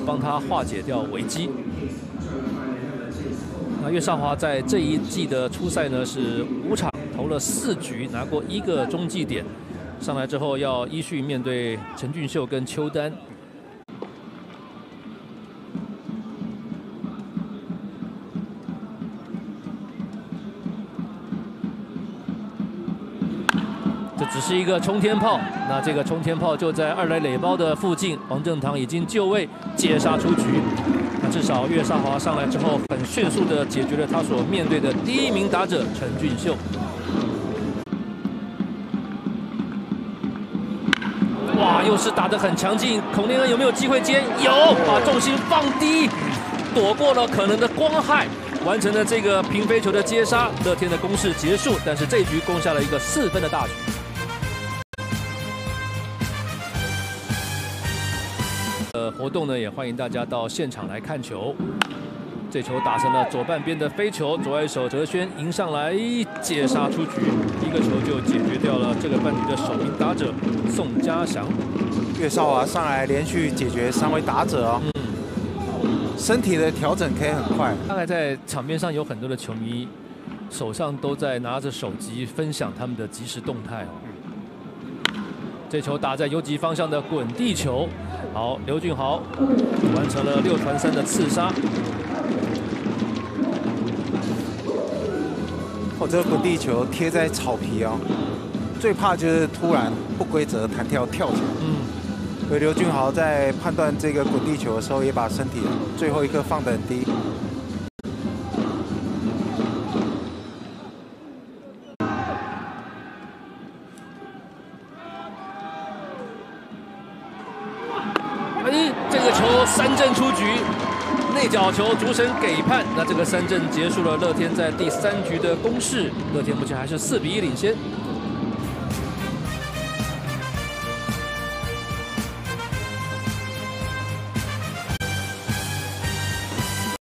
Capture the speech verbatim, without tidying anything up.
帮他化解掉危机。那岳少华在这一季的初赛呢是五场投了四局，拿过一个中继点。上来之后要依序面对陈俊秀跟邱丹。 这只是一个冲天炮，那这个冲天炮就在二垒垒包的附近，黄正堂已经就位接杀出局。那至少岳少华上来之后，很迅速的解决了他所面对的第一名打者陈俊秀。哇，又是打得很强劲，孔令恩有没有机会接？有，把重心放低，躲过了可能的光害。 完成了这个平飞球的接杀，乐天的攻势结束，但是这一局攻下了一个四分的大局。呃，活动呢也欢迎大家到现场来看球。这球打成了左半边的飞球，左外手哲轩迎上来接杀出局，一个球就解决掉了这个半局的首名打者宋家祥。 岳少华上来连续解决三位打者哦。嗯 身体的调整可以很快。 大概在场面上有很多的球迷手上都在拿着手机分享他们的即时动态哦。这球打在游击方向的滚地球，好，刘俊豪完成了六传三的刺杀。 哦，这个滚地球贴在草皮哦，最怕就是突然不规则弹跳跳起来。嗯。 所以刘俊豪在判断这个滚地球的时候，也把身体最后一刻放得很低。 哎，这个球三振出局，内角球主审给判，那这个三振结束了乐天在第三局的攻势，乐天目前还是四比一领先。